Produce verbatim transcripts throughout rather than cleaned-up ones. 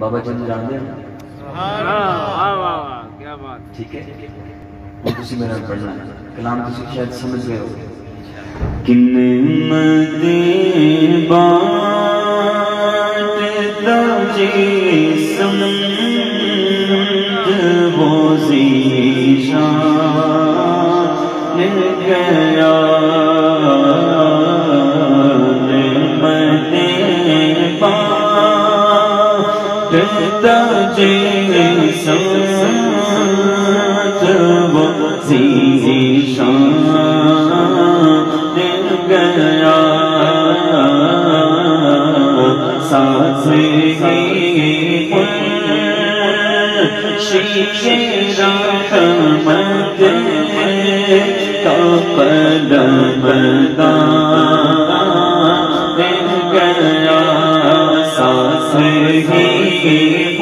بابا جی جان دے ٹھیک ہے وہ کسی میں نہ پڑھنا کلام کسی شاید سمجھ گئے ہو نعمتیں بانٹتا جسم وہ ذیشان گیا نعمتیں بانٹتا جسم وہ ذیشان گیا ساز ہی شیش رحمت کا قلم دان گیا ساز ہی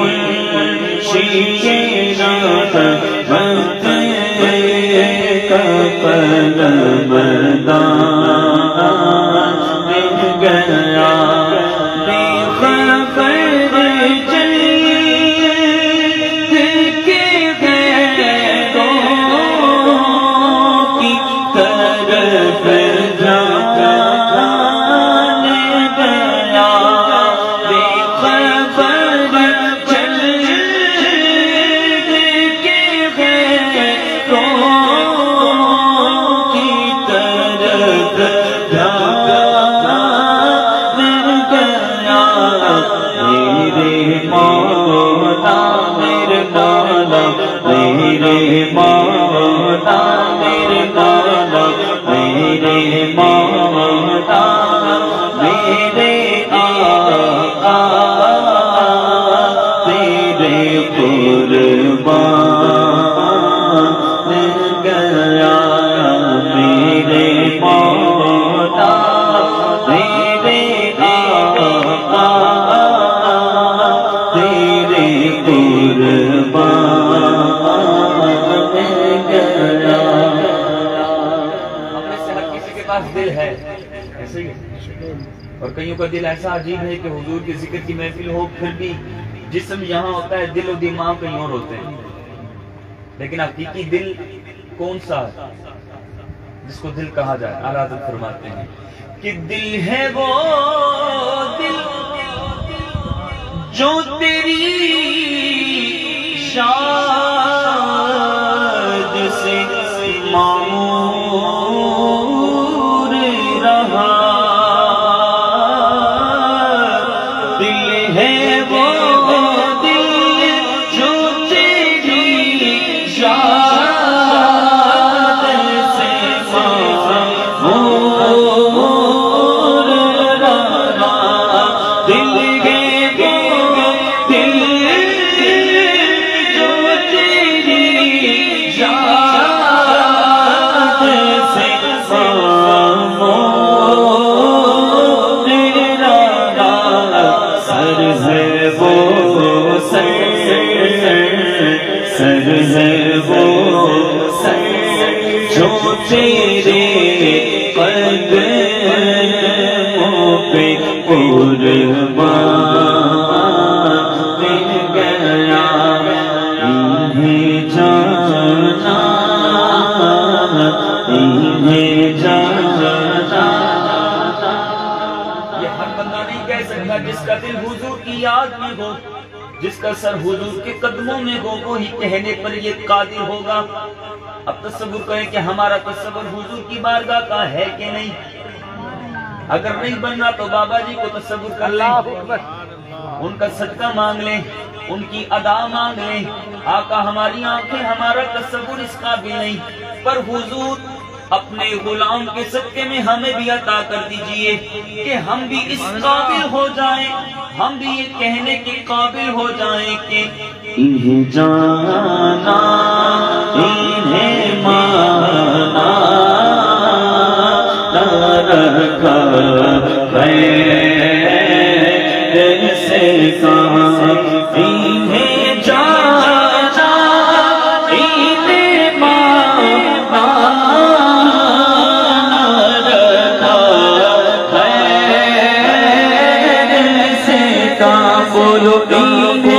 شیش رحمت کا قلم دان گیا بے خبر جلد کے غیروں کی طرف جان گیا بے خبر جلد کے غیروں کی طرف جان میرے مولا میرے مولا میرے مولا میرے مولا میرے مولا میرے آقا تیرے قربان گیا میرے مولا میرے آقا دل ہے ایسے ہی اور کئیوں کا دل ایسا عجیب ہے کہ حضور کے ذکر کی محفل ہو پھر بھی جسم یہاں ہوتا ہے دل و دماغ کہیں اور ہوتے ہیں لیکن حقیقی دل کون سا ہے جس کو دل کہا جائے اعلیٰ حضرت فرماتے ہیں کہ دل ہے وہ دل جو تیری شاد سے معمور رہا دل ہے وہ دل جو تیری شاد سے معمور رہا دل ہے وہ دل جو تیری شاد سے معمور رہا سر ہے وہ سر سر ہے وہ سر جو تیرے قدموں پہ قربان گیا انہیں جانا انہیں جانا یہ ہر بندہ نہیں کہہ سکتا جس کا دل حضور کی یاد میں ہو جس کا سر حضور کے قدموں میں ہو وہی کہنے پر یہ قادر ہوگا اب تصور کریں کہ ہمارا تصور حضور کی بارگاہ کا ہے کہ نہیں اگر نہیں بننا تو بابا جی کو تصور کر لیں ان کا صدقہ مانگ لیں ان کی ادا مانگ لیں آقا ہماری آنکھیں ہمارا تصور اس قابل نہیں پر حضور اپنے غلام کے صدقے میں ہمیں بھی عطا کر دیجئے کہ ہم بھی اس قابل ہو جائیں ہم بھی یہ کہنے کے قابل ہو جائیں کہ انہیں جانا انہیں مانا رکھا خیر سے کہاں انہیں جانا انہیں مانا رکھا خیر سے کہاں بولو انہیں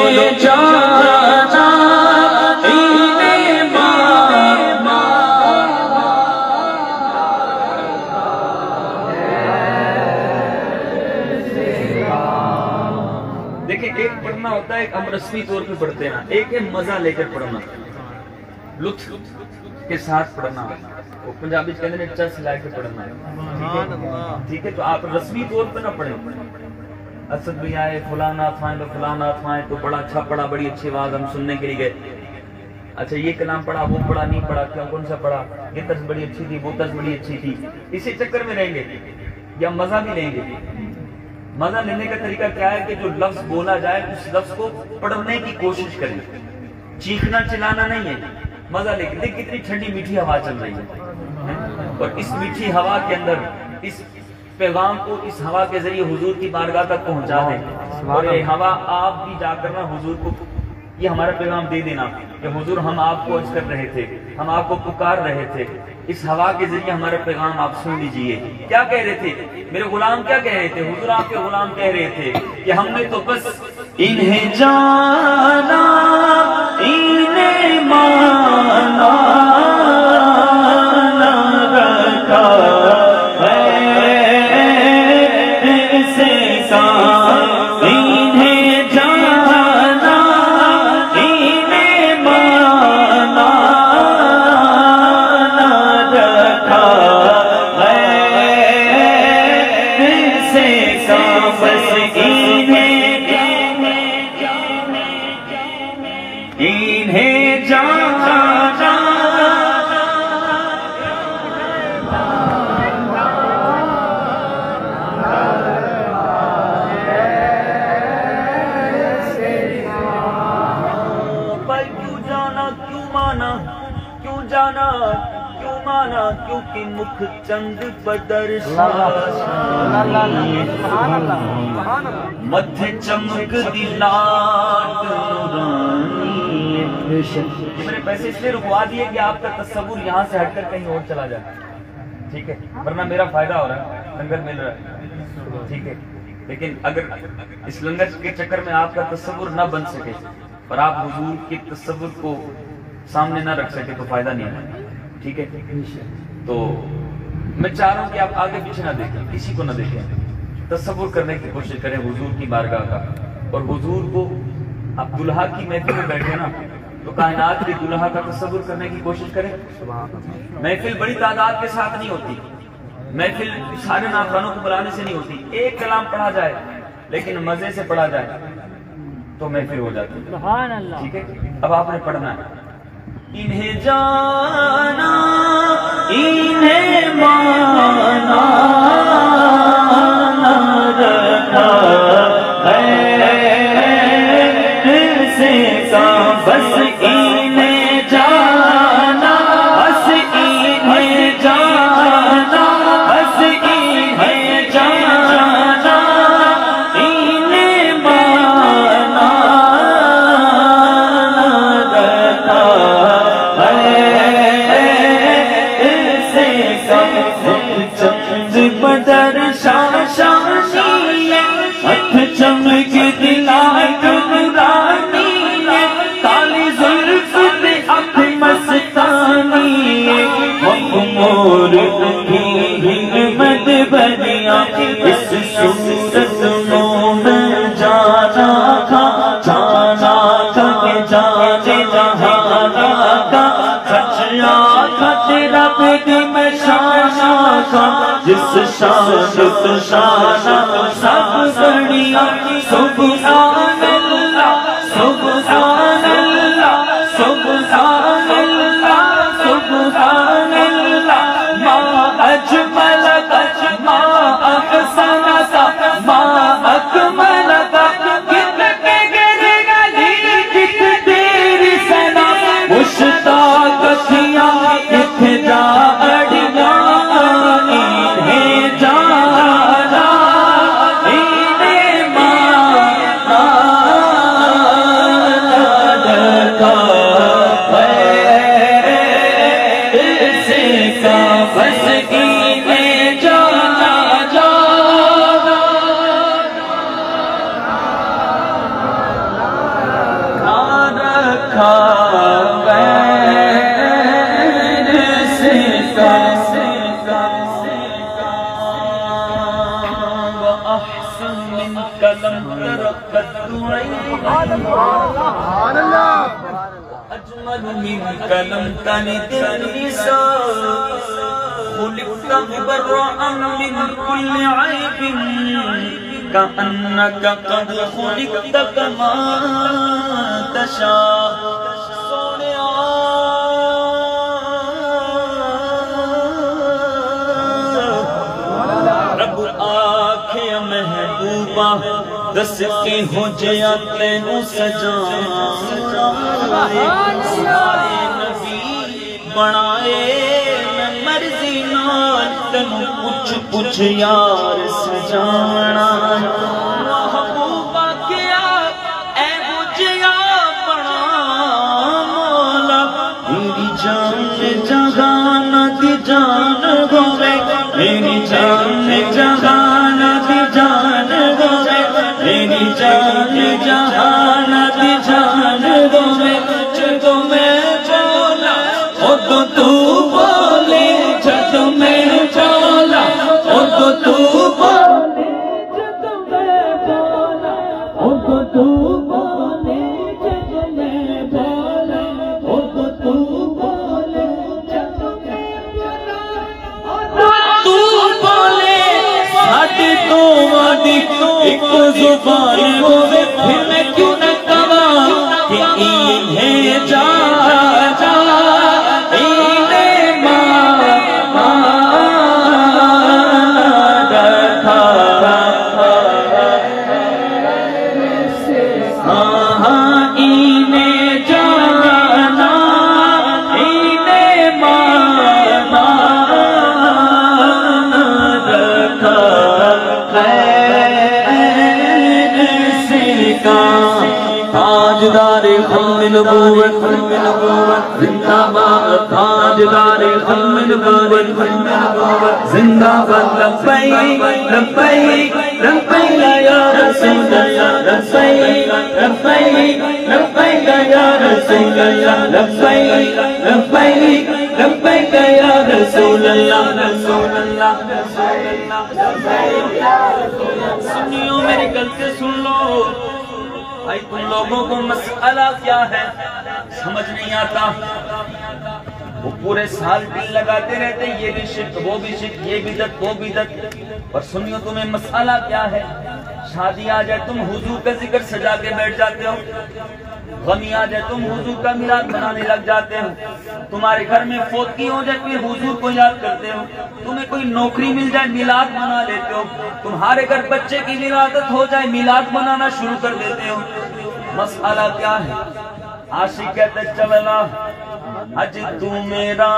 دیکھیں ایک پڑھنا ہوتا ہے، ایک ہم رسمی طور پہ پڑھتے ہیں، ایک ہے مزہ لے کر پڑھنا، لطف کے ساتھ پڑھنا، وہ پنجابی کہتے ہیں چس لے کے پڑھنا ہے، ٹھیک ہے؟ تو آپ رسمی طور پہ نہ پڑھیں، اسد بھی آئے فلاں نعت خوائیں تو فلاں نعت خوائیں تو بڑا اچھا پڑھا، بڑی اچھی آواز ہم سننے کے لیے گئے، اچھا یہ کلام پڑھا، وہ پڑھا، نہیں پڑھا، کیا کون سا پڑھا، یہ طرز بڑی اچھی تھی، وہ طرز بڑی اچھی تھی، اسی چکر میں رہیں گے یا مزہ بھی لیں گے؟ مزہ لینے کا طریقہ کیا ہے کہ جو لفظ بولا جائے اس لفظ کو پڑھنے کی کوشش کریں، چیخنا چلانا نہیں ہے، مزہ لے کے دیکھ کتنی ٹھنڈی میٹھی ہوا چل رہی ہے، اور اس میٹھی ہوا کے اندر اس پیغام کو اس ہوا کے ذریعے حضور کی بارگاہ تک پہنچا دیں، اور یہ ہوا آپ بھی جا کر نہ حضور کو یہ ہمارا پیغام دے دینا کہ حضور ہم آپ کو عرض کر رہے تھے، ہم آپ کو پکار رہے تھے، اس ہوا کے ذریعے ہمارا پیغام آپ سن لیجئے۔ کیا کہہ رہے تھے میرے غلام، کیا کہہ رہے تھے حضور؟ آپ کے غلام کہہ رہے تھے کہ ہم نے تو بس انہیں جانا انہیں مانا نہ رکھا ہے سے کام، انہیں جانا انہیں مانا نہ رکھا ہے سے کام، بس انہیں انہیں جانا پر کیوں جانا کیوں مانا، کیوں جانا کیوں مانا، کیونکہ مکھ چند بدر مدھے چمک دلات نورانی۔ میں نے پیسے اس لیے رکوا دیے کہ آپ کا تصور یہاں سے ہٹ کر کہیں اور چلا جائے، ٹھیک ہے؟ ورنہ میرا فائدہ ہو رہا ہے، لنگر مل رہا ہے، ٹھیک ہے؟ لیکن اگر اس لنگر کے چکر میں آپ کا تصور نہ بن سکے اور آپ حضور کے تصور کو سامنے نہ رکھ سکے تو فائدہ نہیں ہے، ٹھیک ہے؟ تو میں چاہ رہا ہوں کہ آپ آگے پیچھے نہ دیکھیں، کسی کو نہ دیکھیں، تصور کرنے کی کوشش کریں حضور کی بارگاہ کا، اور حضور کو آپ دلہا کی محفل میں بیٹھے نا تو کائنات کے دلہا کا تصور کرنے کی کوشش کریں۔ محفل بڑی تعداد کے ساتھ نہیں ہوتی، محفل سارے ناخوانوں کو بلانے سے نہیں ہوتی، ایک کلام پڑھا جائے لیکن مزے سے پڑھا جائے تو محفل ہو جاتی ہے، سبحان اللہ، ٹھیک ہے؟ اب آپ نے پڑھنا ہے انہیں جانا انہیں مانا نہ رکھا ہے سے کام، بس انہیں جانا، بس انہیں جانا، بس انہیں جانا انہیں مانا نہ رکھا چند بدر شاہ شانی، ہتھ چمک دلات نورانی، کالی زلف پہ اکھ مستانی، مخمور کی ہمت بنیا، اس صورت میں جانا تھا، جانا تھا کہ جانے جہانا کا، سچیا تھا تیرا بیٹی میں شانا کا، جس شان تو شانہ سب بڑھیا، سبحان اللہ سبحان اللہ سبحان اللہ سبحان اللہ، ما اجمل ما احسن ما اکمل، کت کے گرے گلی کت تیری سنا، مشتاق کیا کت جا اڑیا، انہیں جانا انہیں مانا أجمل منك لم تلد النساء خلقت مبرأ من كل عيب كأنك قد خلقت كما تشاء رب آنکھیں محبوبہ دس کی ہو جیا تینوں سجانا سارے نبی بنائے میں مرضی نال تینوں پوچھ پوچھ یار سجانا محبوبہ کیا اے مجھیا بنا مولا میری جان جہان دی جان ہوے میری جان جہان دی جان ہوے میری جان جہان دی جان ہوے جدو میں بولا ادو تو بولے جدو میں بولا ادو تو بولے جدو میں بولا ادو تو بولے جدو میں بولا ادو تو بولے جدو میں بولا تو بولے ساڈے تو وڈی ایک زبان ہوے پھر میں کیوں نہ کہاں کہ انہیں جا جا انہیں ماں رکھا ہاں انہیں جانا انہیں ماں رکھا تاجدار ختم نبوت زندہ باد تاجدار ختم نبوت زندہ باد لبیک لبیک لبیک یا رسول اللہ لبیک لبیک لبیک یا رسول اللہ لبیک لبیک لبیک یا رسول اللہ رسول اللہ سنیو میری گل سے سن لو بھائی تم لوگوں کو مسئلہ کیا ہے سمجھ نہیں آتا وہ پورے سال دل لگاتے رہتے یہ بھی شرک وہ بھی شرک یہ بدعت وہ بدعت پر سنیو تمہیں مسئلہ کیا ہے شادی آ جائے تم حضور کا ذکر سجا کے بیٹھ جاتے ہو غمی آ جائے تم حضور کا میلاد بنانے لگ جاتے ہو تمہارے گھر میں فوتگی ہو جائے پھر حضور کو یاد کرتے ہو تمہیں کوئی نوکری مل جائے میلاد بنا لیتے ہو تمہارے گھر بچے کی ولادت ہو جائے میلاد بنانا شروع کر دیتے ہو مسئلہ کیا ہے عاشق کہتے چلنا اج تو میرا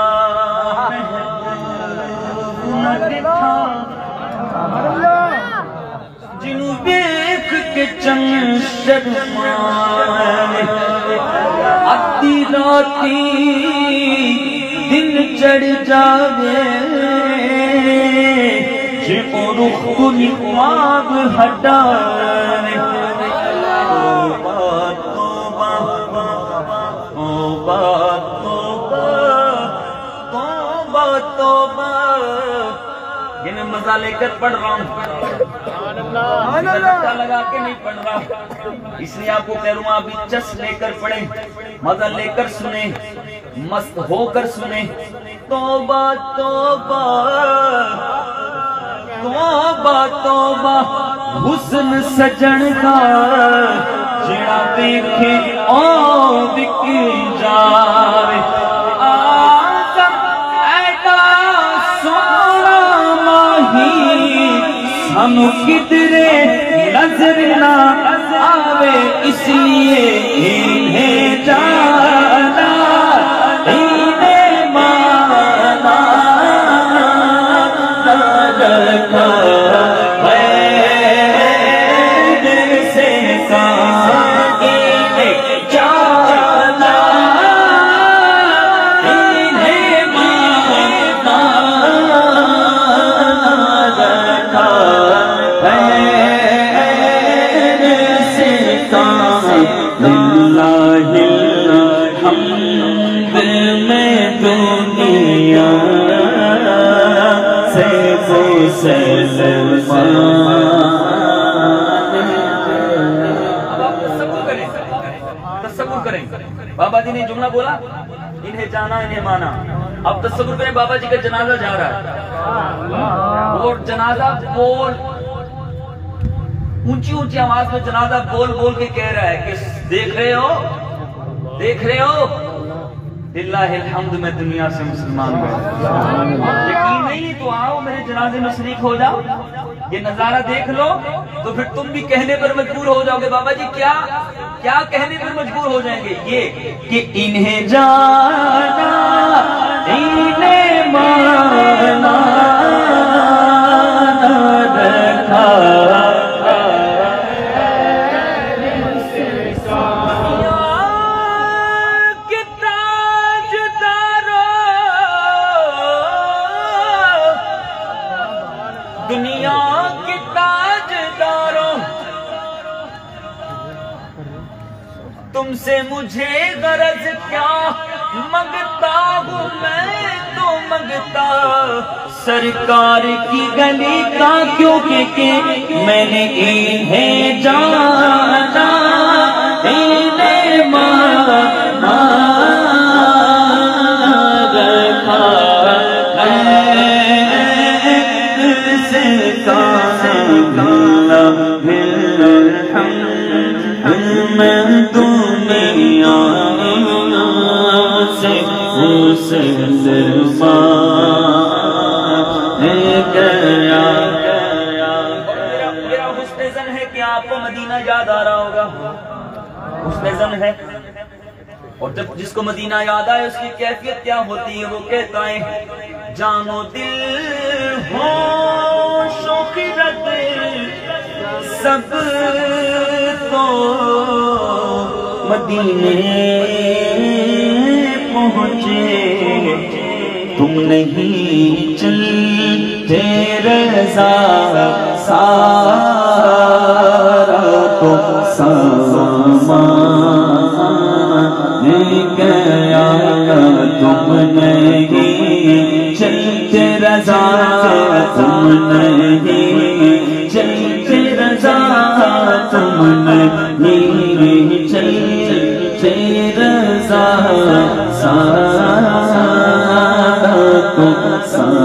محبوب نہ دکھا جنوں دیکھ کے چند شرمائے ادھی راتی دن چڑھ جاوے جے او رخ کو نقاب ہٹائے توبہ توبہ توبہ توبہ توبہ یہ میں مزہ لے کر پڑھ رہا ہوں مزہ لگا کے نہیں پڑھ رہا اس لیے آپ کو کہہ رہا ہوں آپ چس لے کر پڑھیں مزہ لے کر سنیں مست ہو کر سنیں توبہ توبہ توبہ توبہ حسن سجن کا جڑا دیکھے او بک جاوے آزم ایڈا سونا ماہی سانو کدرے نظر نہ آوے اس لیے انہیں جانا انہیں مانا رکھا तसव्वुर करें, बाबा जी ने जुमला बोला, इन्हें जाना इन्हें माना। अब तसव्वुर करें बाबा जी का जनाजा जा रहा है और जनाजा बोल ऊंची ऊंची आवाज में जनाजा बोल बोल के कह रहा है कि देख रहे हो, देख रहे हो, लिल्लाहिल हम्द मैं दुनिया से मुसलमान हूं। यकीन नहीं तो आओ मेरे जनाजे में शरीक हो जाओ, ये नजारा देख लो तो फिर तुम भी कहने पर मजबूर हो जाओगे। बाबा जी क्या क्या कहने पर मजबूर हो जाएंगे? ये कि इन्हें जाना इन्हें माना रखा दुनिया के ताजदारों, तुमसे मुझे गरज क्या, मंगता हूँ मैं तो मंगता सरकार की गली का, क्योंकि के मैंने इन्हें जाना इन्हें माना रखा मैं दुनिया से गया। मेरा हुस्न ज़न है कि आपको मदीना याद आ रहा होगा, हुस्न ज़न है। और जब जिसको मदीना याद आए उसकी कैफियत क्या होती है? वो कहता है जानो दिल हो शोखिरत सब तो मदीने पहुँचे, तुम नहीं चलते रज़ा सारा तो सामान गया, तुम नहीं चलते रज़ा, तुम नहीं चलते रज़ा, तुम नहीं चलते रज़ा सारा तो